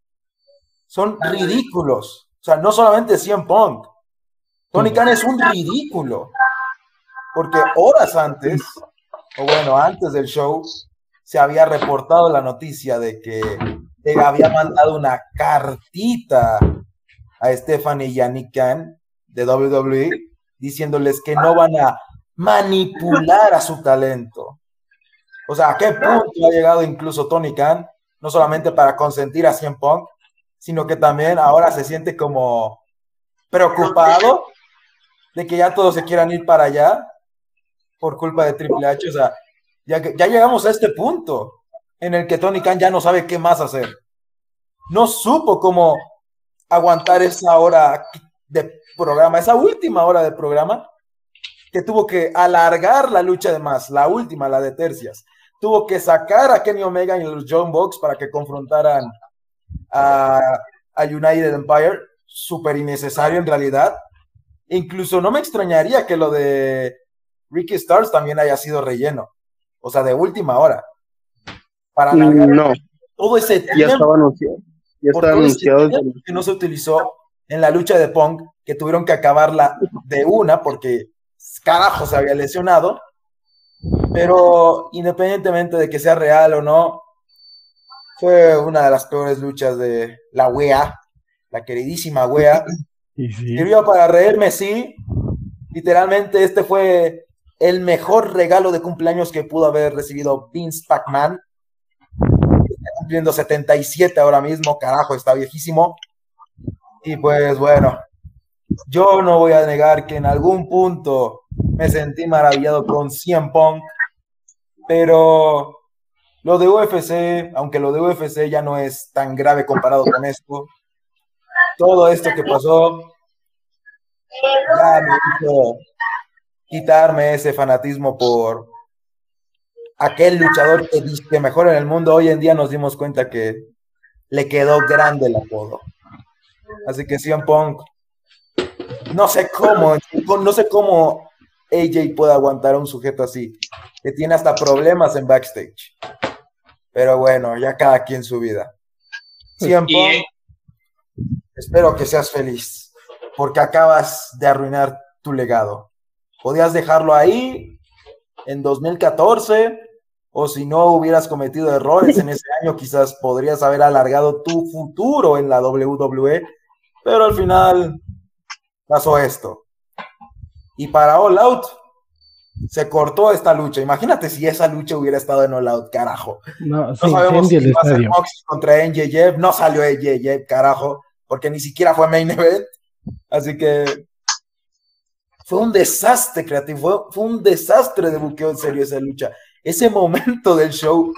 Son ridículos. O sea, no solamente CM Punk. Tony Khan es un ridículo. Porque horas antes, o bueno, antes del show, se había reportado la noticia de que le había mandado una cartita a Stephanie y a Nick Khan de WWE diciéndoles que no van a manipular a su talento. O sea, ¿a qué punto ha llegado incluso Tony Khan? No solamente para consentir a CM Punk, sino que también ahora se siente como preocupado de que ya todos se quieran ir para allá por culpa de Triple H. O sea, ya llegamos a este punto en el que Tony Khan ya no sabe qué más hacer. No supo cómo aguantar esa hora de programa, esa última hora de programa, que tuvo que alargar la lucha de más, la última, la de tercias. Tuvo que sacar a Kenny Omega y los Young Bucks para que confrontaran a United Empire, súper innecesario en realidad. Incluso no me extrañaría que lo de Ricky Starks también haya sido relleno, o sea, de última hora, para alargar todo ese tiempo. Ya estaba anunciado. Ya estaba anunciado que no se utilizó en la lucha de Punk, que tuvieron que acabarla de una porque carajo se había lesionado. Pero independientemente de que sea real o no, fue una de las peores luchas de la wea, la queridísima wea. Sí. Sirvió para reírme, sí. Literalmente este fue el mejor regalo de cumpleaños que pudo haber recibido Vince McMahon. Está cumpliendo 77 ahora mismo, carajo, está viejísimo. Y pues bueno, yo no voy a negar que en algún punto me sentí maravillado con CM Punk, pero lo de UFC, aunque lo de UFC ya no es tan grave comparado con esto, todo esto que pasó ya me hizo quitarme ese fanatismo por aquel luchador que dice mejor en el mundo. Hoy en día nos dimos cuenta que le quedó grande el apodo. Así que CM Punk, no sé cómo AJ puede aguantar a un sujeto así, que tiene hasta problemas en backstage. Pero bueno, ya cada quien su vida. CM Punk, espero que seas feliz, porque acabas de arruinar tu legado. Podías dejarlo ahí en 2014, o si no hubieras cometido errores en ese año, quizás podrías haber alargado tu futuro en la WWE, pero al final pasó esto. Y para All Out se cortó esta lucha. Imagínate si esa lucha hubiera estado en All Out, carajo. No sabemos si el iba a ser estadio. Moxley contra NJF, no salió NJF, carajo, porque ni siquiera fue main event. Así que fue un desastre creativo, fue un desastre de buqueo en serio esa lucha. Ese momento del show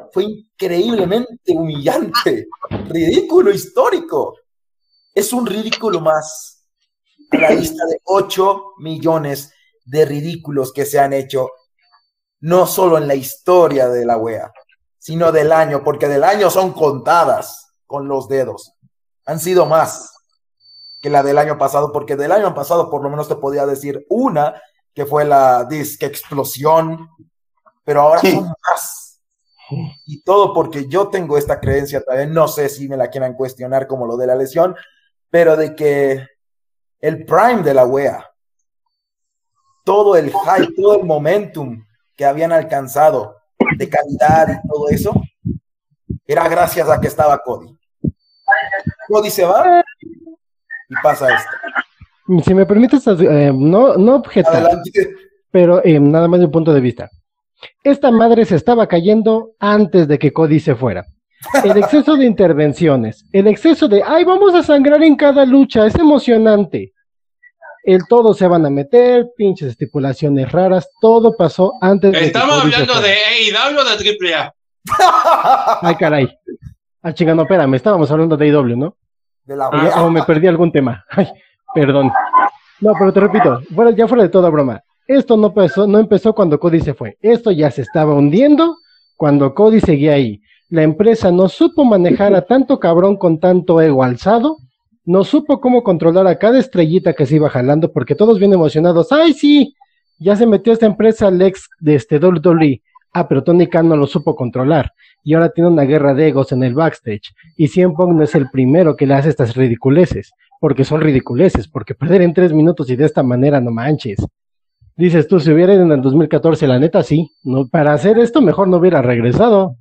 fue increíblemente humillante, ridículo, histórico. Es un ridículo más a la lista de 8 millones de ridículos que se han hecho, no solo en la historia de la wea, sino del año, porque del año son contadas con los dedos. Han sido más que la del año pasado, porque del año pasado por lo menos te podía decir una, que fue la disque explosión, pero ahora son más. Y todo porque yo tengo esta creencia también, no sé si me la quieran cuestionar como lo de la lesión, pero de que el prime de la wea, todo el hype, todo el momentum que habían alcanzado de calidad y todo eso, era gracias a que estaba Cody. Cody se va y pasa esto. Si me permites, no objetar, Adelante. pero nada más de un punto de vista. Esta madre se estaba cayendo antes de que Cody se fuera. El exceso de intervenciones, el exceso de, ay, vamos a sangrar en cada lucha, es emocionante. Todos se van a meter, pinches estipulaciones raras, todo pasó antes de Estamos que Cody hablando se de fuera. AEW o de AAA. Ay, caray. Ah, chinga, no, espérame, estábamos hablando de AEW, ¿no? De la wea. O me perdí algún tema. Ay, perdón. No, pero te repito, ya fuera de toda broma. Esto no empezó cuando Cody se fue. Esto ya se estaba hundiendo cuando Cody seguía ahí. La empresa no supo manejar a tanto cabrón con tanto ego alzado. No supo cómo controlar a cada estrellita que se iba jalando, porque todos bien emocionados. ¡Ay, sí! Ya se metió esta empresa Lex de WWE. Ah, pero Tony Khan no lo supo controlar. Y ahora tiene una guerra de egos en el backstage. Y CM Punk no es el primero que le hace estas ridiculeces. Porque son ridiculeces. Porque perder en 3 minutos y de esta manera, no manches. Dices tú, si hubiera ido en el 2014, la neta sí. No, para hacer esto mejor no hubiera regresado.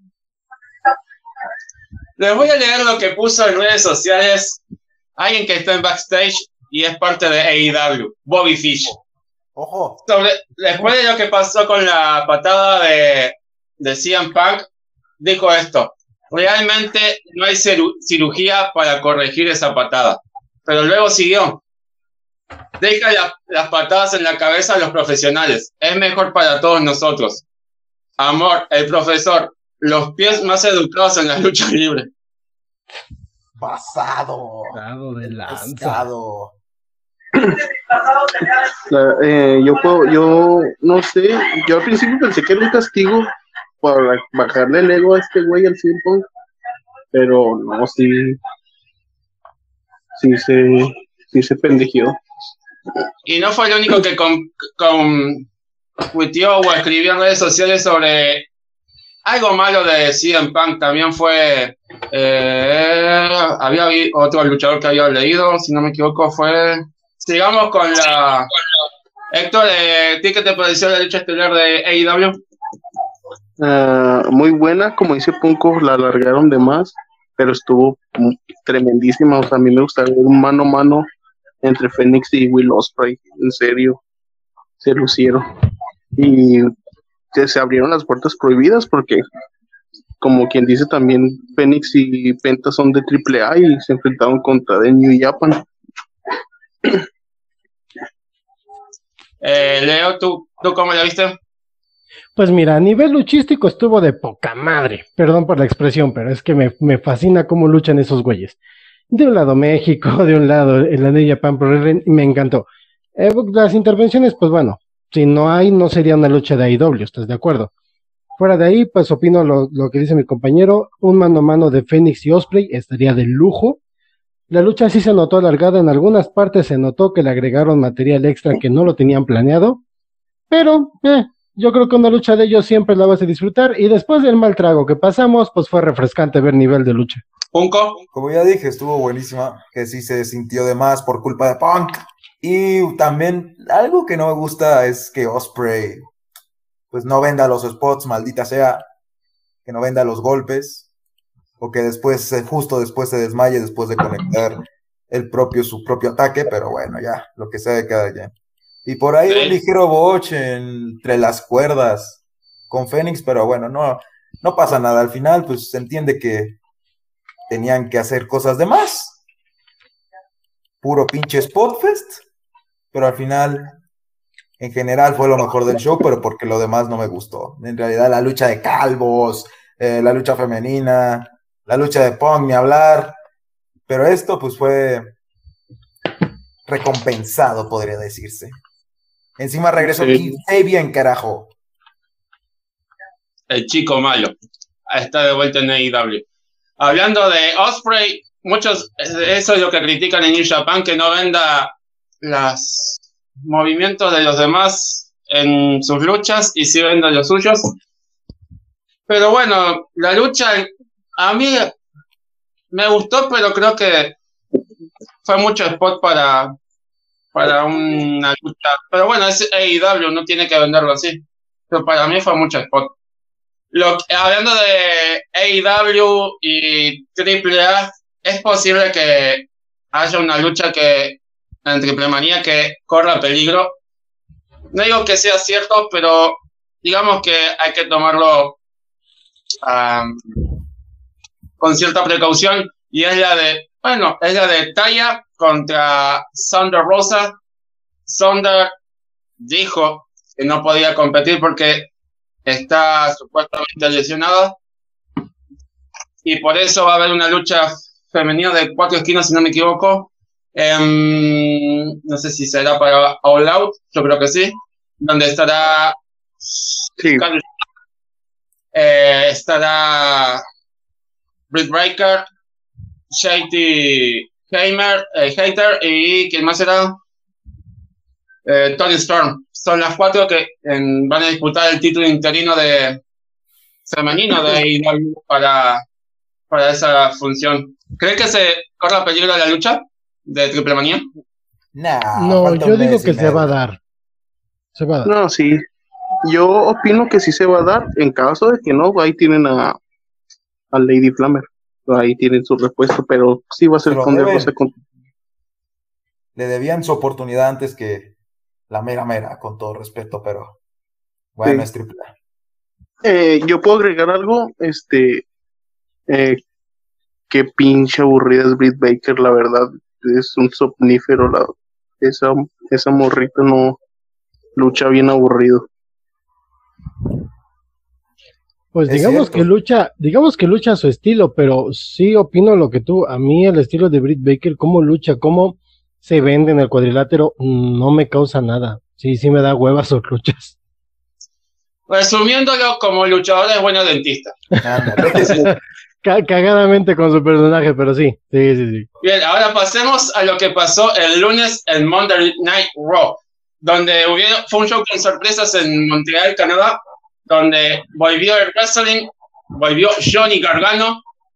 Les voy a leer lo que puso en redes sociales alguien que está en backstage y es parte de AEW, Bobby Fish. Ojo. Después de lo que pasó con la patada de CM Punk, dijo esto: realmente no hay cirugía para corregir esa patada. Pero luego siguió: deja las patadas en la cabeza a los profesionales, es mejor para todos nosotros. Amor, el profesor, los pies más educados en la lucha libre. Pasado. Pasado de lanza. Pescado. Yo no sé, yo al principio pensé que era un castigo para bajarle el ego a este güey al CM Punk, pero no, sí se pendejió. Y no fue el único que tuiteó o escribió en redes sociales sobre algo malo de CM Punk. También fue había otro luchador que había leído, si no me equivoco, fue... Sigamos con la... Héctor, ¿qué te pareció la lucha estelar de AEW? Muy buena, como dice Punko, la alargaron de más, pero estuvo tremendísima. O sea, a mí me gusta ver un mano a mano entre Fénix y Will Ospreay, en serio, se lucieron. Y se abrieron las puertas prohibidas porque, como quien dice, también Fénix y Penta son de AAA y se enfrentaron contra The New Japan. Leo, ¿tú cómo la viste? Pues mira, a nivel luchístico estuvo de poca madre. Perdón por la expresión, pero es que me fascina cómo luchan esos güeyes. De un lado México, de un lado la New Japan Pro Wrestling, me encantó. Las intervenciones, pues bueno, si no hay, no sería una lucha de AEW, ¿estás de acuerdo? Fuera de ahí, pues opino lo que dice mi compañero, un mano a mano de Fénix y Ospreay estaría de lujo. La lucha sí se notó alargada, en algunas partes se notó que le agregaron material extra que no lo tenían planeado, pero yo creo que una lucha de ellos siempre la vas a disfrutar, y después del mal trago que pasamos, pues fue refrescante ver nivel de lucha. ¿Punko? Como ya dije, estuvo buenísima, que sí se sintió de más por culpa de Punk. Y también algo que no me gusta es que Ospreay pues no venda los spots, maldita sea, que no venda los golpes, o que después, justo después se desmaye después de conectar su propio ataque, pero bueno, ya, lo que sea de cada quien. Y por ahí un ligero boche entre las cuerdas con Fénix, pero bueno, no pasa nada. Al final, pues se entiende que tenían que hacer cosas de más. Puro pinche Spotfest, pero al final, en general, fue lo mejor del show, pero porque lo demás no me gustó. En realidad, la lucha de calvos, la lucha femenina, la lucha de Punk, ni hablar, pero esto pues fue recompensado, podría decirse. Encima regresó Keith Sabian, carajo. El chico malo. Está de vuelta en AEW. Hablando de Ospreay, muchos, eso es lo que critican en New Japan, que no venda los movimientos de los demás en sus luchas y sí venda los suyos. Pero bueno, la lucha a mí me gustó, pero creo que fue mucho spot para una lucha. Pero bueno, es AEW, no tiene que venderlo así. Pero para mí fue mucho spot. Hablando de AEW y AAA, es posible que haya una lucha en Triple Manía que corra peligro. No digo que sea cierto, pero digamos que hay que tomarlo con cierta precaución. Y es la de Taya contra Thunder Rosa. Thunder dijo que no podía competir porque está supuestamente lesionada y por eso va a haber una lucha femenina de 4 esquinas, si no me equivoco. No sé si será para All Out, yo creo que sí, donde estará estará Britt Baker, Shady Hater y ¿quién más será? Tony Storm. Son las 4 que van a disputar el título interino de femenino de AEW para esa función. ¿Creen que se corra peligro la lucha de Triple Manía? No, yo digo que se va a dar. Se va a dar. No, sí. Yo opino que sí se va a dar. En caso de que no, ahí tienen a Lady Flammer. Ahí tienen su respuesta, pero sí va a ser con le debían su oportunidad antes que la mera, con todo respeto, pero bueno, sí. Es triple A. Yo puedo agregar algo, qué pinche aburrida es Britt Baker, la verdad, es un somnífero, esa morrita no lucha bien aburrido. Pues digamos que lucha a su estilo, pero sí opino lo que tú, a mí el estilo de Britt Baker, cómo lucha, cómo se vende en el cuadrilátero, no me causa nada. Sí me da hueva sus luchas. Resumiéndolo, como luchador es buena dentista. Cagadamente con su personaje, pero sí. Bien, ahora pasemos a lo que pasó el lunes en Monday Night Raw, donde fue un show con sorpresas en Montreal, Canadá, donde volvió el wrestling, volvió Johnny Gargano.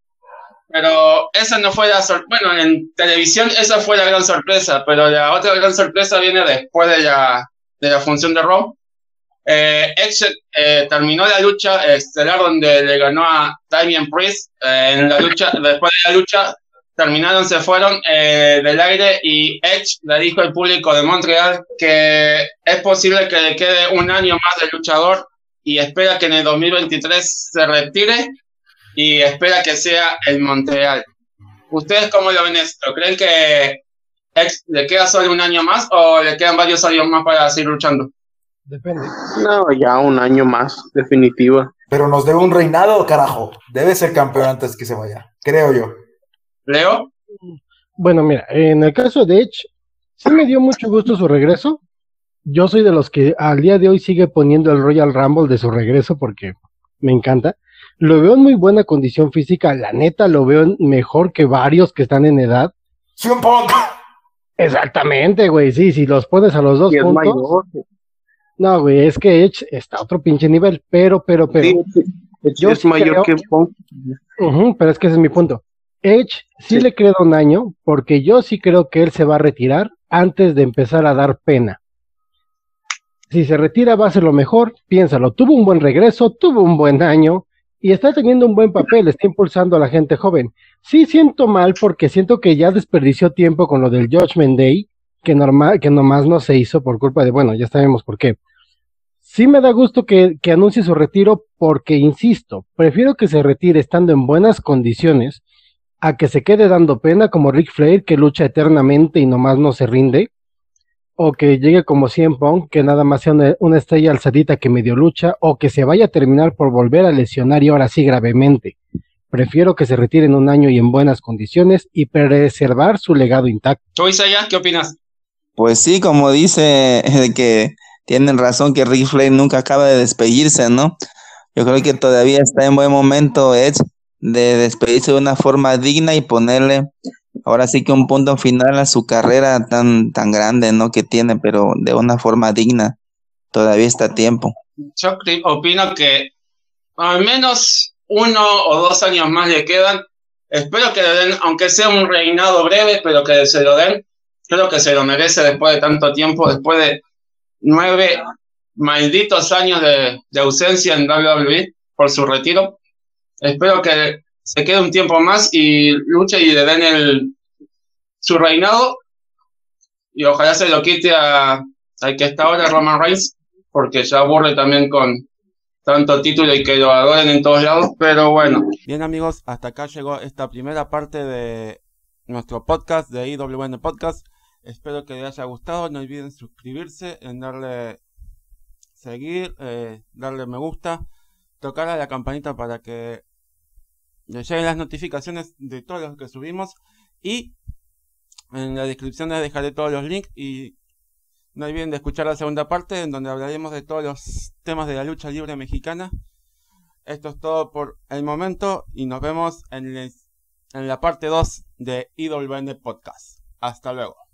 Pero esa no fue la sorpresa. Bueno, en televisión esa fue la gran sorpresa, pero la otra gran sorpresa viene después de la función de Raw. Edge terminó la lucha estelar donde le ganó a Damian Priest. Después de la lucha, terminaron, se fueron del aire y Edge le dijo al público de Montreal que es posible que le quede un año más de luchador y espera que en el 2023 se retire. Y espera que sea el Montreal. ¿Ustedes cómo lo ven esto? ¿Creen que le queda solo un año más o le quedan varios años más para seguir luchando? Depende. No, ya un año más, definitiva. Pero nos debe un reinado, carajo. Debe ser campeón antes que se vaya, creo yo. ¿Leo? Bueno, mira, en el caso de Edge, sí me dio mucho gusto su regreso. Yo soy de los que al día de hoy sigue poniendo el Royal Rumble de su regreso porque me encanta. Lo veo en muy buena condición física, la neta lo veo mejor que varios que están en edad. ¡CM Punk! Exactamente, güey, sí, si los pones a los dos juntos. Mayor. No, güey, es que Edge está a otro pinche nivel, pero. Sí, yo es mayor que Punk. Pero es que ese es mi punto. Edge sí le queda un año, porque yo sí creo que él se va a retirar antes de empezar a dar pena. Si se retira va a ser lo mejor, piénsalo, tuvo un buen regreso, tuvo un buen año, y está teniendo un buen papel, está impulsando a la gente joven. Sí siento mal porque siento que ya desperdició tiempo con lo del Judgment Day, que nomás no se hizo por culpa de, bueno, ya sabemos por qué. Sí me da gusto que anuncie su retiro porque, insisto, prefiero que se retire estando en buenas condiciones a que se quede dando pena como Ric Flair, que lucha eternamente y nomás no se rinde, o que llegue como CM Punk, que nada más sea una estrella alzadita que medio lucha, o que se vaya a terminar por volver a lesionar y ahora sí gravemente. Prefiero que se retire en un año y en buenas condiciones y preservar su legado intacto. ¿Tú, Isaías, qué opinas? Pues sí, como dice que tienen razón que Ric Flair nunca acaba de despedirse, ¿no? Yo creo que todavía está en buen momento Edge de despedirse de una forma digna y ponerle ahora sí que un punto final a su carrera tan grande, ¿no? Que tiene, pero de una forma digna. Todavía está a tiempo. Yo opino que al menos 1 o 2 años más le quedan. Espero que le den, aunque sea un reinado breve, pero que se lo den. Creo que se lo merece después de tanto tiempo, después de 9 malditos años de ausencia en WWE por su retiro. Espero que se quede un tiempo más y luche y le den su reinado. Y ojalá se lo quite al que está ahora, Roman Reigns, porque ya aburre también con tanto título y que lo adoren en todos lados, pero bueno. Bien, amigos, hasta acá llegó esta primera parte de nuestro podcast de IWN Podcast. Espero que les haya gustado. No olviden suscribirse, en darle seguir, darle me gusta, tocar a la campanita para que les lleguen las notificaciones de todo lo que subimos. Y en la descripción les dejaré todos los links. Y no olviden de escuchar la segunda parte, en donde hablaremos de todos los temas de la lucha libre mexicana. Esto es todo por el momento y nos vemos en la parte 2 de IWN Podcast. Hasta luego.